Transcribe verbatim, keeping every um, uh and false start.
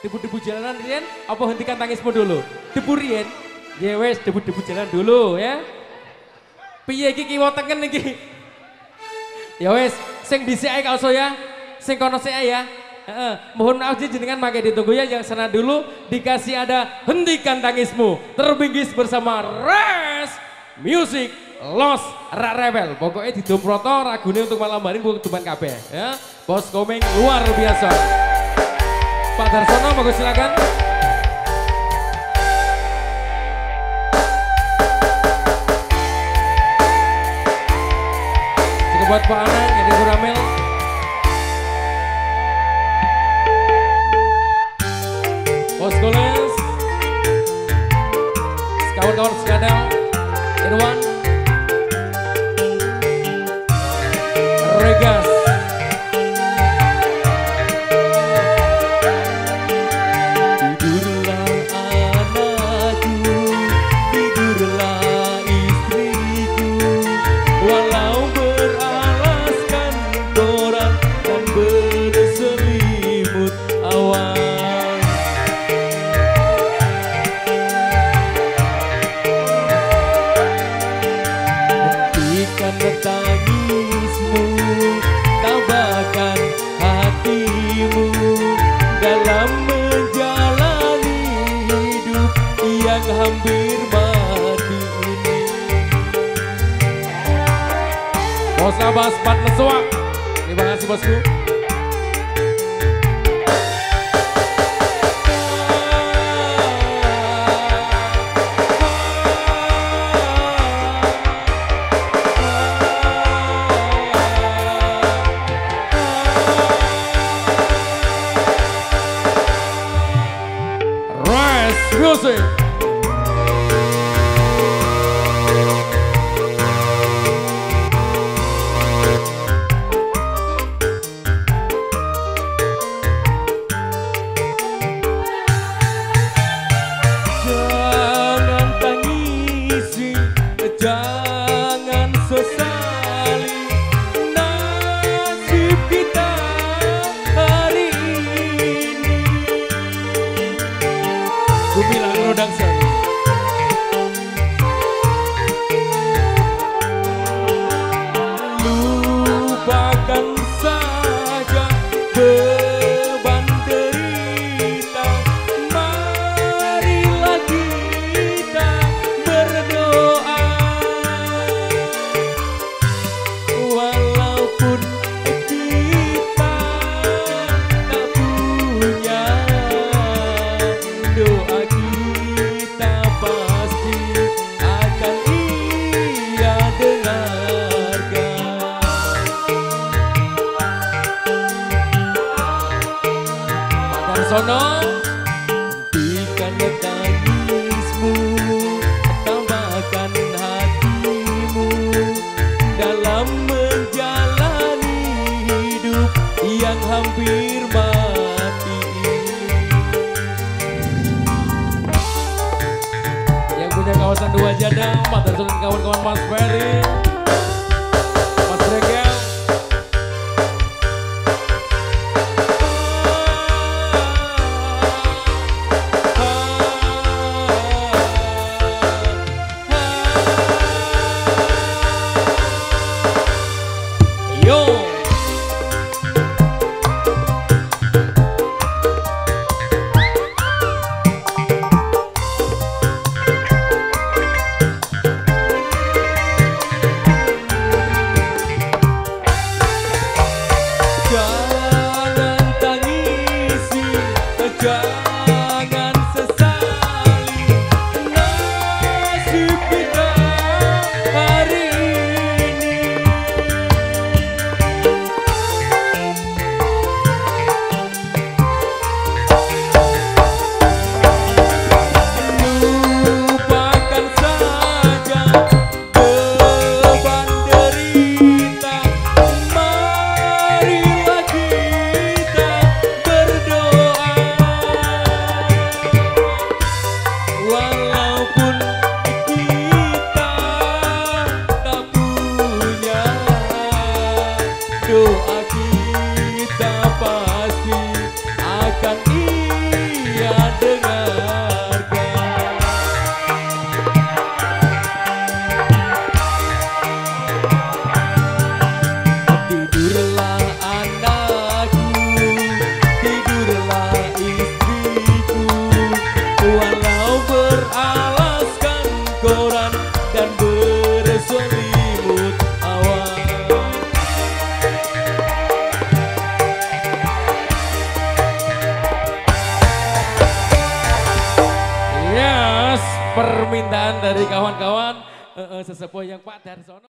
debu-debu jalanan Rian, apa hentikan tangismu dulu? Debu Rian, ya wes debu-debu jalan dulu ya. Piye iki kiwa tengen iki? Ya wes, sing dhisik ae kauso ya, sing kono sik ae ya. Heeh, mohon maaf jenengan makai ditunggu ya, yang sana dulu dikasih ada hentikan tangismu terbinggis bersama Res Music Los Rak Rebel. Pokoknya di Domproto ragune untuk malam hari buat teman kabeh ya. Bos Komeng luar biasa. Pak Darsono monggo silakan. Cukup buat Pak Anang, Edi Guramel. Bos Goles. Kawan-kawan sekadang. Irwan. Regas. Tidurlah anakku, tidurlah istriku, walau beralaskan koran dan berselimut awan. Hentikan tangismu, tabahkan hatimu dalam menjalani hidup yang hampir mati ini. Bos Abbas Pat Lesuak, terima kasih bosku. Music. Jangan tangisi, jangan sesali nasib kita hari ini. Ku bilang rodang seri. Lupakan saja beban derita, marilah kita berdoa. Walaupun kita tak punya, doa kita pasti akan Ia dengarkan. Pak Darsono, hentikan tangismu, tambahkan hatimu dalam menjalani hidup yang hampir mati ini. Yang punya kawasan dua jada, Pak Darsono dan kawan-kawan Mas Ferry, Mas Regel. Yo. permintaan dari kawan-kawan uh, uh, sesepuh yang Pak Darsono.